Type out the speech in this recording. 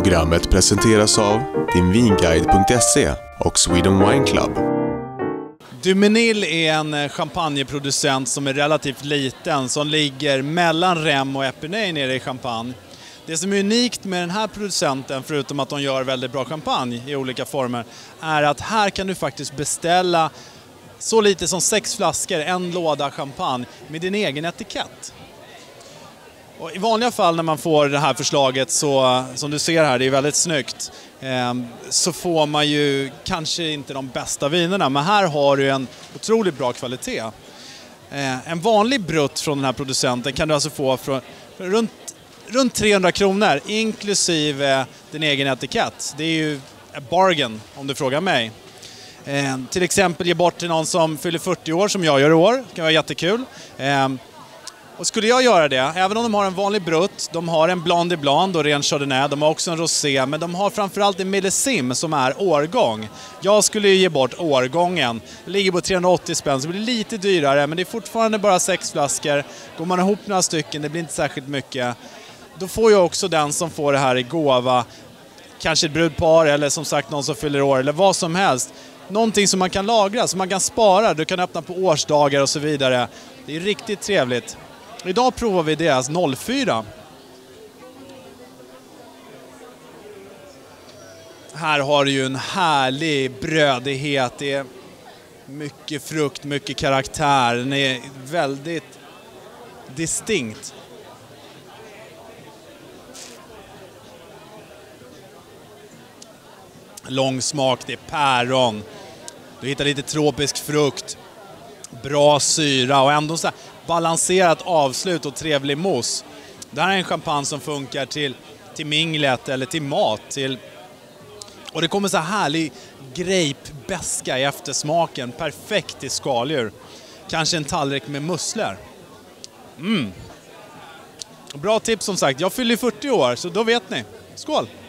Programmet presenteras av dinvinguide.se och Sweden Wine Club. Dumenil är en champagneproducent som är relativt liten, som ligger mellan Rem och Epernay nere i Champagne. Det som är unikt med den här producenten, förutom att de gör väldigt bra champagne i olika former, är att här kan du faktiskt beställa så lite som 6 flaskor, en låda champagne med din egen etikett. Och i vanliga fall när man får det här förslaget, så, som du ser här, det är väldigt snyggt, så får man ju kanske inte de bästa vinerna, men här har du en otroligt bra kvalitet. En vanlig brutt från den här producenten kan du alltså få för runt 300 kronor inklusive din egen etikett. Det är ju a bargain om du frågar mig. Till exempel ge bort till någon som fyller 40 år som jag gör i år. Det kan vara jättekul. Och skulle jag göra det, även om de har en vanlig brutt, de har en Blanc de Blanc och ren Chardonnay, de har också en Rosé, men de har framförallt en Millésime som är årgång. Jag skulle ju ge bort årgången. Det ligger på 380 spänn, så det blir lite dyrare, men det är fortfarande bara 6 flaskor. Går man ihop några stycken, det blir inte särskilt mycket. Då får jag också den som får det här i gåva, kanske ett brudpar eller som sagt någon som fyller år eller vad som helst. Någonting som man kan lagra, som man kan spara, du kan öppna på årsdagar och så vidare. Det är riktigt trevligt. Idag provar vi deras 04. Här har du ju en härlig brödighet. Det är mycket frukt, mycket karaktär. Den är väldigt distinkt. Lång smak, det är päron. Du hittar lite tropisk frukt. Bra syra och ändå så här balanserat avslut och trevlig mousse. Det här är en champagne som funkar till minglet eller till mat. Och det kommer så här härlig grape-beska i eftersmaken. Perfekt till skaldjur. Kanske en tallrik med musslor. Bra tips som sagt. Jag fyller 40 år, så då vet ni. Skål!